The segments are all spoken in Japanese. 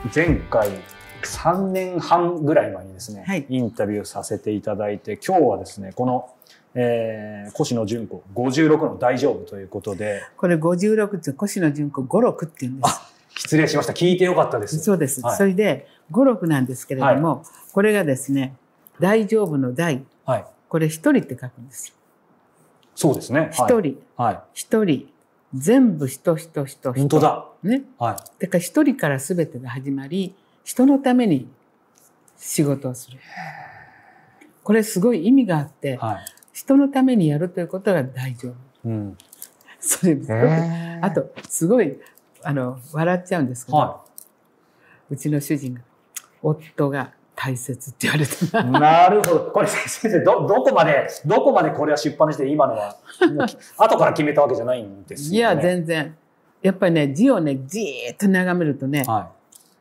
前回3年半ぐらい前にですね、 はい、 インタビューさせていただいて、今日はですね、この、越野純子56の大丈夫ということで。 これ56って越野純子56って言うんです。 あ、失礼しました。聞いてよかったです。 そうです。 はい、 それで56なんですけれども、はい、これがですね、大丈夫の大。はい、これ一人って書くんですよ。 そうですね。 一人。 はい。 一人。全部人。 本当だ。 ね。はい。だから一人から全てが始まり、人のために仕事をする。これすごい意味があって、はい、人のためにやるということが大丈夫。うん。それ、あと、すごい、笑っちゃうんですけど、はい、うちの主人が、夫が大切って言われてなるほど。これ先生、どこまでこれは出版して今のは、もう後から決めたわけじゃないんですよね。 いや、全然。やっぱりね、字をね、じーっと眺めるとね、はい、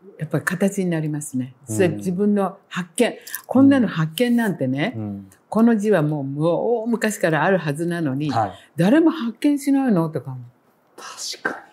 やっぱり形になりますね。それ自分の発見、こんなの発見なんてね、この字はもう昔からあるはずなのに、はい、誰も発見しないのとかも。 確かに。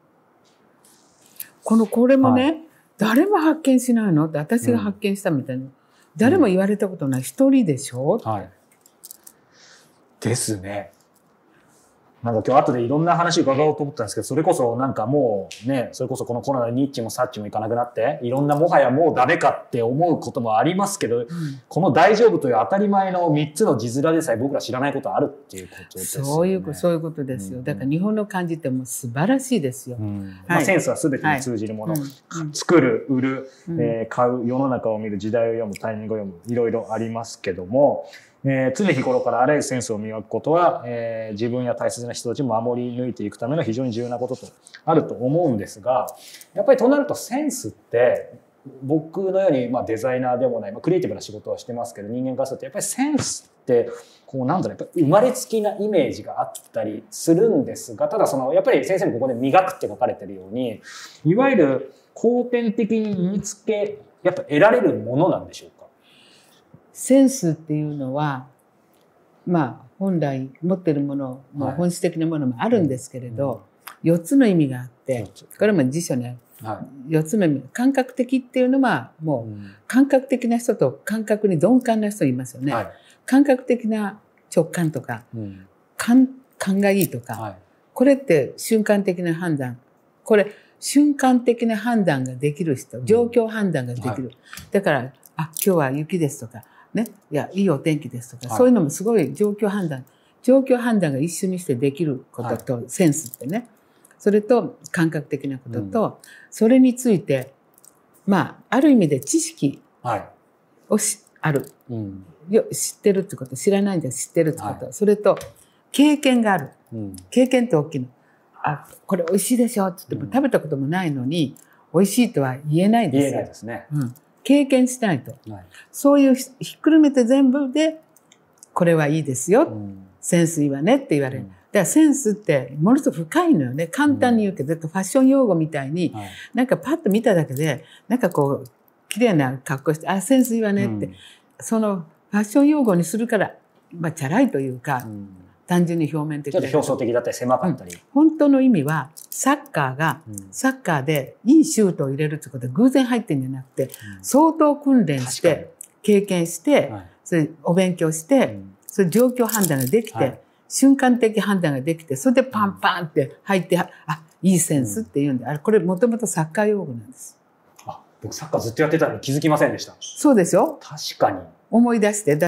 これもね、はい、誰も発見しないのって私が発見したみたいな。誰も言われたことない。一人でしょ、はい。 ですね。なんか今日後でいろんな話伺おうと思ったんですけど、それこそなんかもうね、それこそこのコロナでニッチもサッチもいかなくなって、いろんなもはやもうダメかって思うこともありますけど、この大丈夫という当たり前の3つの字面でさえ僕ら知らないことあるっていうことですよね。 そういうことですよ。だから日本の漢字ってもう素晴らしいですよ。 まあ、センスは全てに通じるもの。作る、売る、買う、世の中を見る、時代を読む、タイミングを読む、いろいろありますけども、常日頃からあらゆるセンスを磨くことは、自分や大切な人たちを守り抜いていくための非常に重要なこととあると思うんですが、やっぱりとなるとセンスって僕のようにデザイナーでもない、クリエイティブな仕事をしてますけど、人間からするとやっぱりセンスってこうなんだろう、やっぱり生まれつきなイメージがあったりするんですが、ただやっぱり先生もここで磨くって書かれてるように、いわゆる後天的に身につけやっぱ得られるものなんでしょうか。 センスっていうのは、本来持ってるものも本質的なものもあるんですけれど、4つの意味があって、これも辞書にある。4つの意味。感覚的っていうのは、もう、感覚的な人と感覚に鈍感な人いますよね。感覚的な直感とか、勘がいいとか、これって瞬間的な判断。これ、瞬間的な判断ができる人、状況判断ができる。だから、今日は雪ですとか、ね、いいお天気ですとか、そういうのもすごい状況判断が一緒にしてできることと、センスってね。それと感覚的なことと、それについて、ある意味で知識をある。知ってるってこと、知らないんじゃ知ってるってこと。それと、経験がある。経験って大きいの。これ美味しいでしょって言っても食べたこともないのに、美味しいとは言えないですよ。 言えないですね。 経験しないと。そういうひっくるめて全部で、これはいいですよ。センスいいわねって言われる。だからセンスってものすごく深いのよね。簡単に言うけど、ファッション用語みたいに、なんかパッと見ただけで、なんかこう、綺麗な格好して、センスいいわねって、そのファッション用語にするから、チャラいというか、単純に表面的ちょっと表層的だったり狭かったり。 本当の意味は、サッカーでいいシュートを入れるってことは偶然入ってるんじゃなくて、相当訓練して、経験して、それお勉強して、それ状況判断ができて、瞬間的判断ができて、それでパンパンって入って、いいセンスって言うんで、これもともとサッカー用語なんです。 僕サッカーずっとやってたのに気づきませんでした。 そうでしょ？ 確かに。 思い出して、だって、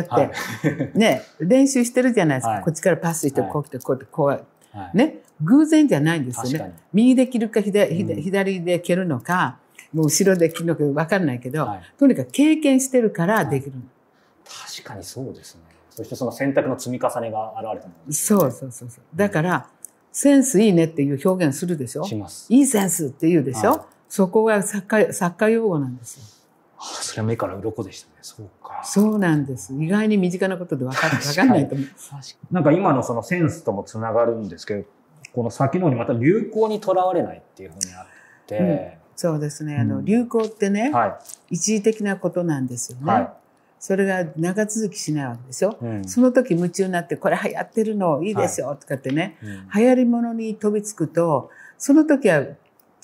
ね、練習してるじゃないですか。こっちからパスして、こう来て、こう、ね、偶然じゃないんですよね。右で切るか左で蹴るのか、もう後ろで切るのか分かんないけど、とにかく経験してるからできる。 確かにそうですね。そしてその選択の積み重ねが現れたものですね。そう。だから、センスいいねっていう表現するでしょ？ します。 いいセンスって言うでしょ？そこが作家用語なんですよ。 それは目から鱗でしたね。そうか。 そうなんです。意外に身近なことで分かんないと思う。 なんか今のそのセンスともつながるんですけど、この先の方にまた流行にとらわれないっていうふうにあって。 そうですね。流行ってね、一時的なことなんですよね。それが長続きしないわけでしょ。その時夢中になって、これ流行ってるのいいですよとかってね、流行り物に飛びつくと、その時は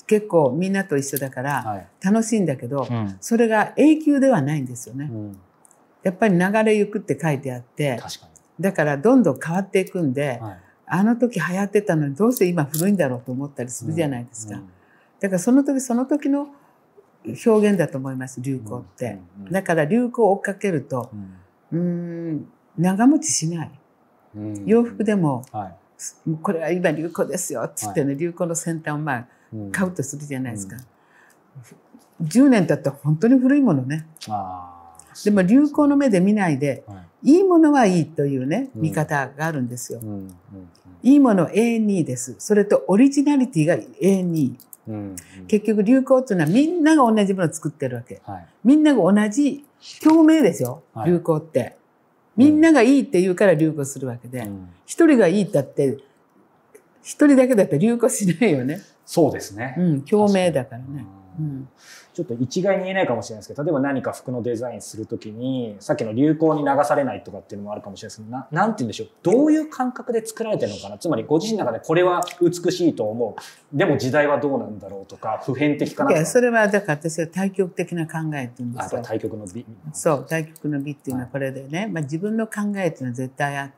結構みんなと一緒だから楽しいんだけど、 うん、 それが永久ではないんですよね。 うん、 やっぱり流れゆくって書いてあって、 確かに。 だからどんどん変わっていくんで、 はい、 あの時流行ってたのにどうして今古いんだろうと思ったりするじゃないですか。だからその時その時の表現だと思います、流行って。だから流行を追っかけると、長持ちしない。洋服でも、これは今流行ですよって言ってね、流行の先端を買うとするじゃないですか。10年経ったら本当に古いものね。でも流行の目で見ないで、いいものはいいというね、見方があるんですよ。いいものは永遠にいいです。それとオリジナリティが永遠にいい。結局流行っていうのはみんなが同じものを作ってるわけ。みんなが同じ共鳴ですよ、流行って。みんながいいって言うから流行するわけで、一人がいいだって、一人だけだって流行しないよね。 そうですね。 共鳴だからね。 ちょっと一概に言えないかもしれないですけど、例えば何か服のデザインするときに、さっきの流行に流されないとかっていうのもあるかもしれないですけど、なんて言うんでしょう。どういう感覚で作られてるのかな。つまりご自身の中でこれは美しいと思う。でも時代はどうなんだろうとか、普遍的かなとか。 いや、それはだから私は対極的な考えって言うんですよ。 対極の美。 そう、対極の美っていうのはこれでね、自分の考えっていうのは絶対あって、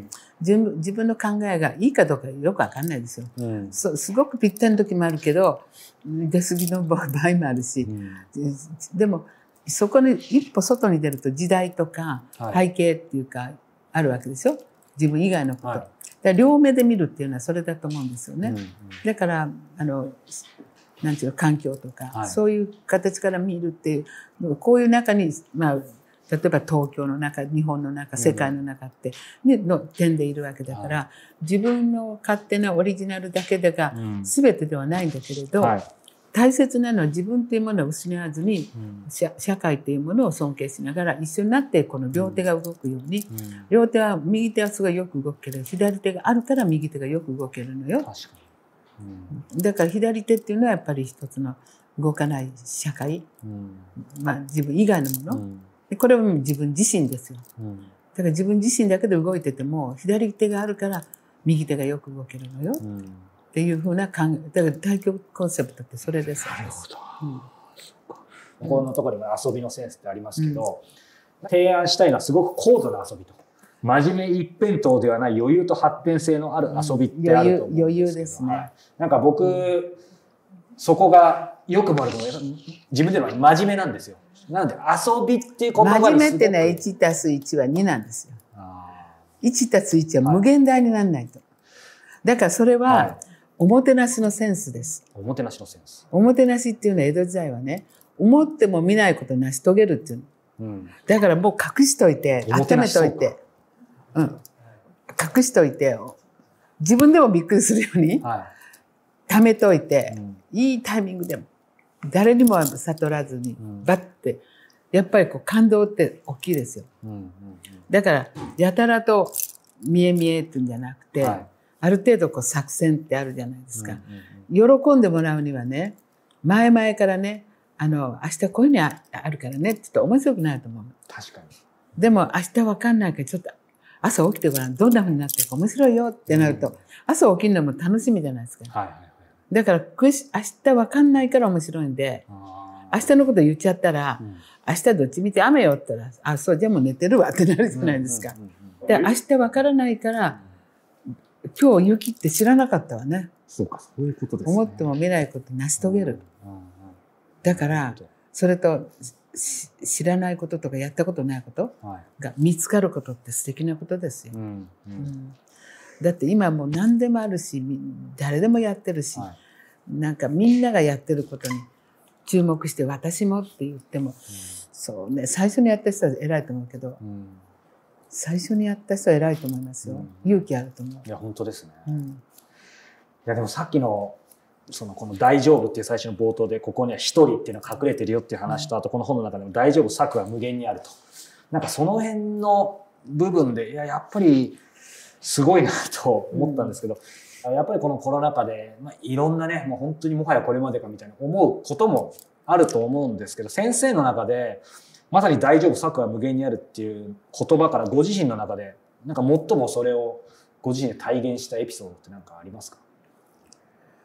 自分の考えがいいかどうかよくわかんないですよ。すごくぴったりの時もあるけど、出過ぎの場合もあるし、でもそこに一歩外に出ると時代とか背景っていうかあるわけでしょ、自分以外のこと。だから両目で見るっていうのはそれだと思うんですよね。だからなんていうの、環境とか、そういう形から見るっていう、こういう中に例えば東京の中、日本の中、世界の中っての点でいるわけだから、自分の勝手なオリジナルだけでが全てではないんだけれど、大切なのは自分というものを失わずに、社会というものを尊敬しながら一緒になってこの両手が動くように、両手は右手はすごいよく動くけど、左手があるから右手がよく動けるのよ。だから左手っていうのはやっぱり一つの動かない社会、自分以外のもの。これは自分自身ですよ。だから自分自身だけで動いてても、左手があるから右手がよく動けるのよ。っていうふうな考え。だから対極コンセプトってそれです。 なるほど。このところにも遊びのセンスってありますけど、提案したいのはすごく高度な遊びと。真面目一辺倒ではない余裕と発展性のある遊びってあると思うんですけど、 余裕ですね。 なんか僕、そこがよくもあると思う。自分では真面目なんですよ。なので遊びっていう言葉に真面目ってね、1たす1は2なんですよ。1たす1は無限大にならないと。だからそれはおもてなしのセンスです。 おもてなしのセンス。 おもてなしっていうのは江戸時代はね、思っても見ないことを成し遂げるっていうの。だからもう隠しといて、温めといて、隠しといて、自分でもびっくりするように、貯めといて、いいタイミングでも、誰にも悟らずに、バッて、やっぱりこう感動って大きいですよ。だから、やたらと見え見えっていうんじゃなくて、ある程度こう作戦ってあるじゃないですか。喜んでもらうにはね、前々からね、明日こういうのあるからねって言うと面白くないと思う。 確かに。 でも明日わかんないからちょっと朝起きてごらん、どんな風になってるか面白いよってなると、朝起きるのも楽しみじゃないですか。だから明日わかんないから面白いんで、明日のこと言っちゃったら、明日どっちみて雨よって言ったら、そう、じゃあもう寝てるわってなるじゃないですか。で、明日わからないから、今日雪って知らなかったわね。 そうか、そういうことですね。 思っても見ないこと成し遂げる。だから、それと、知らないこととかやったことないことが見つかることって素敵なことですよ。だって今もう何でもあるし、誰でもやってるし、なんかみんながやってることに注目して私もって言っても、そうね、最初にやった人は偉いと思うけど、最初にやった人は偉いと思いますよ。勇気あると思う。 いや、本当ですね。いや、でもさっきの、この大丈夫っていう最初の冒頭で、ここには一人っていうのが隠れてるよっていう話と、あとこの本の中でも大丈夫、策は無限にあると。なんかその辺の部分で、やっぱりすごいなと思ったんですけど、やっぱりこのコロナ禍で、いろんなね、もう本当にもはやこれまでかみたいな思うこともあると思うんですけど、先生の中で、まさに大丈夫、策は無限にあるっていう言葉からご自身の中で、なんか最もそれをご自身で体現したエピソードって何かありますか？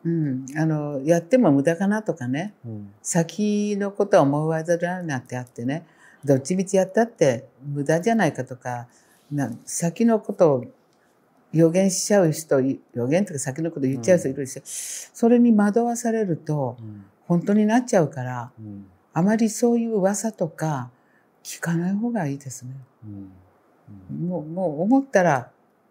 やっても無駄かなとかね、先のことは思わざるなってあってね、どっちみちやったって無駄じゃないかとか、先のことを予言しちゃう人、予言とか先のこと言っちゃう人いるし、それに惑わされると本当になっちゃうから、あまりそういう噂とか聞かない方がいいですね。もう思ったら、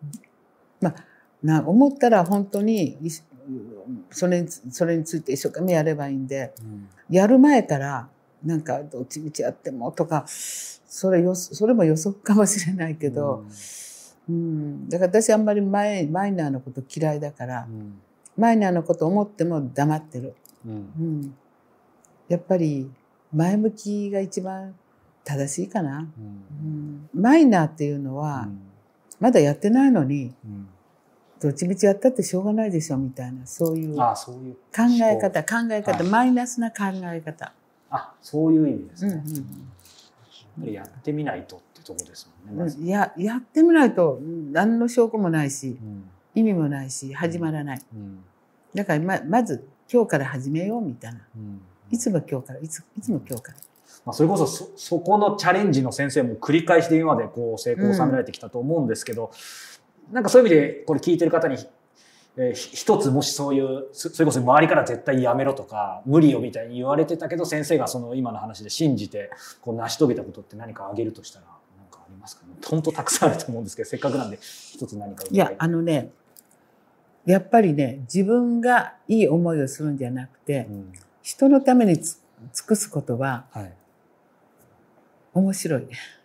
思ったら本当にそれについて一生懸命やればいいんで、やる前からなんかどっちみちやってもとか、それも予測かもしれないけど、だから私あんまりマイナーなこと嫌いだから、マイナーなこと思っても黙ってる。やっぱり前向きが一番正しいかな。マイナーっていうのは、まだやってないのに、どっちみちやったってしょうがないでしょみたいな、そういう考え方、マイナスな考え方。 そういう意味ですね。やってみないとってとこですもんね。 やってみないと何の証拠もないし、意味もないし、始まらない。だからまず今日から始めようみたいな。いつも今日から、いつも今日から。 それこそそこのチャレンジの先生も繰り返しで今までこう成功を収められてきたと思うんですけど、なんかそういう意味でこれ聞いてる方に、一つもしそういうそれこそ周りから絶対やめろとか無理よみたいに言われてたけど、先生がその今の話で信じてこう成し遂げたことって何かあげるとしたら何かありますかね。本当たくさんあると思うんですけど、せっかくなんで一つ何か。 いややっぱりね、自分がいい思いをするんじゃなくて、人のために尽くすことは面白い。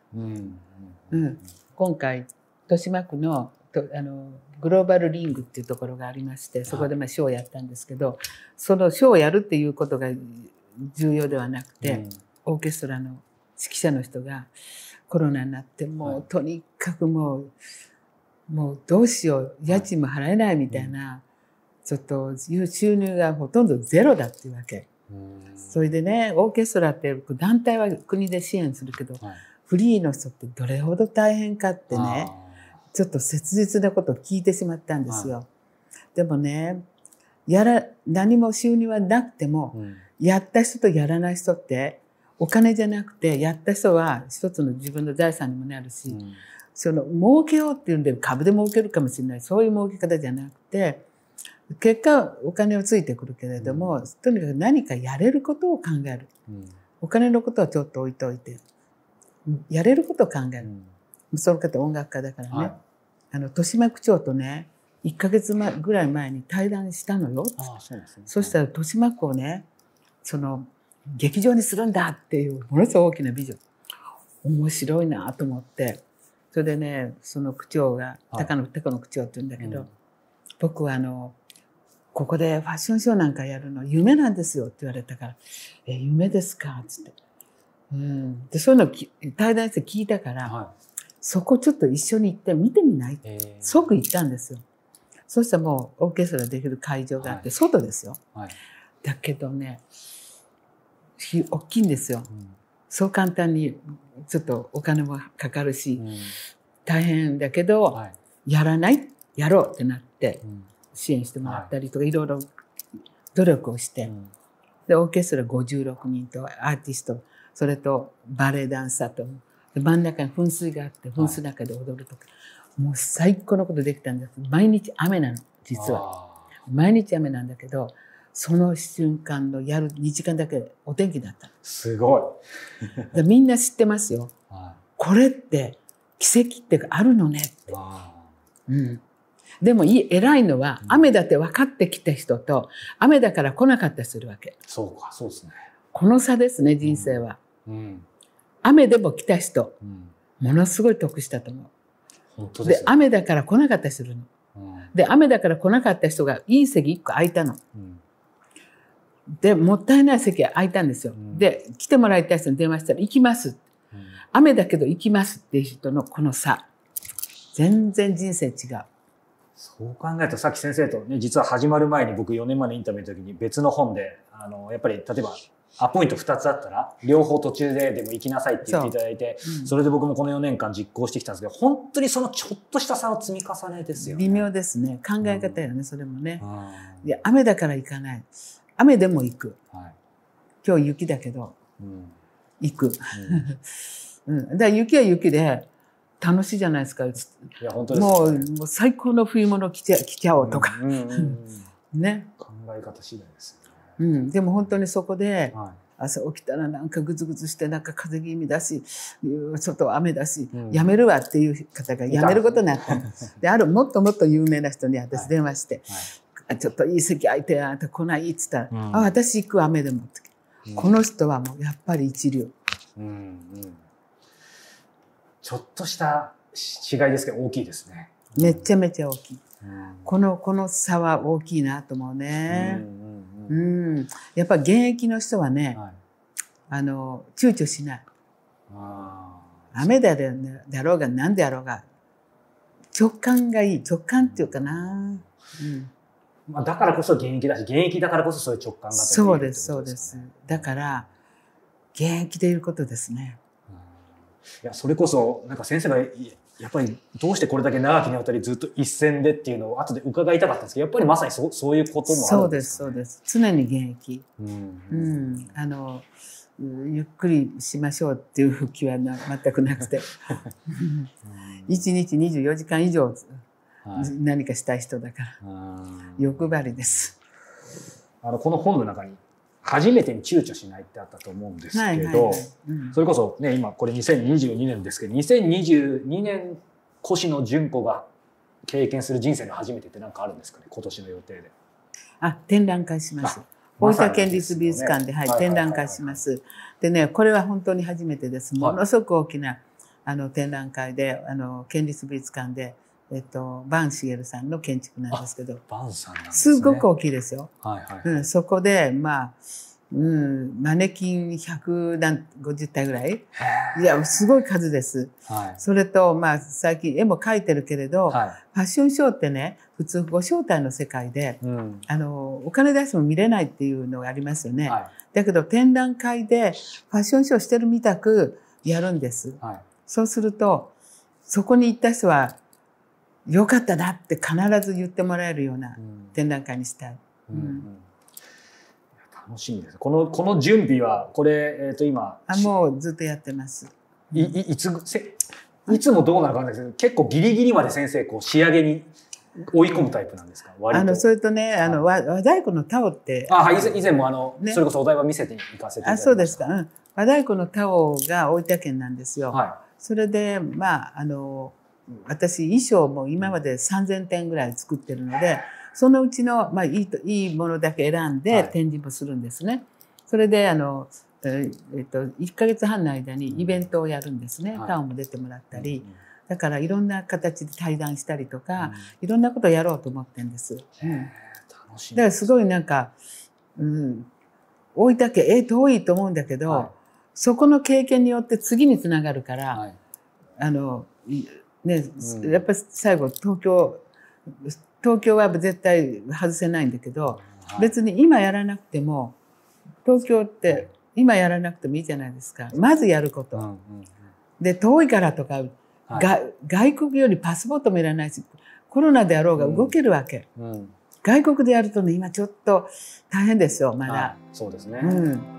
今回豊島区のグローバルリングっていうところがありまして、そこでショーをやったんですけど、そのショーをやるっていうことが重要ではなくて、オーケストラの指揮者の人がコロナになってもうとにかくもうどうしよう、家賃も払えないみたいな、ちょっと収入がほとんどゼロだっていうわけ。それでね、オーケストラって団体は国で支援するけど、フリーの人ってどれほど大変かってね、ちょっと切実なことを聞いてしまったんですよ。でもね、何も収入はなくても、やった人とやらない人ってお金じゃなくて、やった人は一つの自分の財産にもなるし、儲けようっていうんで株で儲けるかもしれない、そういう儲け方じゃなくて、結果お金はついてくるけれども、とにかく何かやれることを考える。お金のことはちょっと置いといて、やれることを考える。その方音楽家だからね。豊島区長とね、1ヶ月ぐらい前に対談したのよ。そしたら豊島区をね、劇場にするんだっていうものすごい大きなビジョン。面白いなと思って。それでね、その区長が、高野区長って言うんだけど、僕はここでファッションショーなんかやるの夢なんですよって言われたから、夢ですかつって。で、そういうの対談して聞いたから、そこちょっと一緒に行って見てみない即行ったんですよ。そしたらもうオーケストラできる会場があって、外ですよ。だけどね、大きいんですよ。そう簡単にちょっとお金もかかるし、大変だけど、やろうってなって、支援してもらったりとか、いろいろ努力をして、で、オーケストラ56人とアーティスト、それとバレエダンサーと、真ん中に噴水があって、噴水の中で踊るとか、もう最高のことできたんです。毎日雨なの、実は。毎日雨なんだけど、その瞬間のやる2時間だけお天気だった。 すごい。みんな知ってますよ。これって奇跡ってあるのねって。でも偉いのは、雨だって分かってきた人と、雨だから来なかった人いるわけ。 そうか、そうですね。 この差ですね、人生は。雨でも来た人、ものすごい得したと思う。 本当ですね。 で、雨だから来なかった人いるの。で、雨だから来なかった人がいい席1個空いたの。で、もったいない席が空いたんですよ。で、来てもらいたい人に電話したら、行きます。雨だけど行きますっていう人のこの差。全然人生違う。 そう考えると、さっき先生とね、実は始まる前に僕4年前のインタビューの時に別の本で、やっぱり例えばアポイント2つあったら両方途中でも行きなさいって言っていただいて、それで僕もこの4年間実行してきたんですけど、本当にそのちょっとした差の積み重ねですよね。 微妙ですね。考え方よね、それもね。いや、雨だから行かない。雨でも行く。今日雪だけど、行く。だから雪は雪で楽しいじゃないですか。いや、本当ですね。 もう最高の冬物着ちゃおうとか。ね。考え方次第ですよね。 でも本当にそこで、朝起きたらなんかぐずぐずしてなんか風邪気味だし、外は雨だし、やめるわっていう方がやめることになったんです。で、もっともっと有名な人に私電話して、ちょっといい席空いてあんた来ないって言ったら、私行く雨でもって。この人はもうやっぱり一流。 ちょっとした違いですけど大きいですね。 めちゃめちゃ大きい。この差は大きいなと思うね。やっぱ現役の人はね、躊躇しない。雨だろうが何であろうが、直感がいい。直感っていうかな。 だからこそ現役だし、現役だからこそそういう直感がと。 そうです、そうです。だから、現役でいることですね。 いや、それこそ、なんか先生が、やっぱりどうしてこれだけ長きにわたりずっと一線でっていうのを後で伺いたかったんですけど、やっぱりまさにそういうこともあるんですかね。 そうです、そうです。常に現役。ゆっくりしましょうっていう気は全くなくて。1日24時間以上何かしたい人だから。欲張りです。 この本の中に、初めてに躊躇しないってあったと思うんですけど、それこそね、今これ2022年ですけど、2022年越野純子が経験する人生の初めてって何かあるんですかね、今年の予定で。 展覧会します。大分県立美術館で、展覧会します。でね、これは本当に初めてです。ものすごく大きな展覧会で、県立美術館で、坂茂さんの建築なんですけど、すごく大きいですよ。そこで、マネキン150体ぐらい。いや、すごい数です。それと、最近絵も描いてるけれど、ファッションショーってね、普通ご招待の世界で、お金出しても見れないっていうのがありますよね。だけど、展覧会でファッションショーしてるみたくやるんです。そうすると、そこに行った人は、よかったなって必ず言ってもらえるような展覧会にしたい。 楽しみです。この準備は、これ、今。 もうずっとやってます。 いつもどうなるかわかんないですけど、結構ギリギリまで先生、仕上げに追い込むタイプなんですか？ それとね、和太鼓のタオって。 以前もそれこそお台場見せて行かせていただきました。 そうですか。和太鼓のタオが大分県なんですよ。それで、私、衣装も今まで3000点ぐらい作ってるので、そのうちの、いいものだけ選んで展示もするんですね。それで、1ヶ月半の間にイベントをやるんですね。タオも出てもらったり。だから、いろんな形で対談したりとか、いろんなことをやろうと思ってるんです。だからすごいなんか、大分県、遠いと思うんだけど、そこの経験によって次につながるから、やっぱり最後東京は絶対外せないんだけど、別に今やらなくても、東京って今やらなくてもいいじゃないですか。まずやること。で、遠いからとか、外国よりパスポートもいらないし、コロナであろうが動けるわけ。外国でやるとね、今ちょっと大変ですよ、まだ。 そうですね。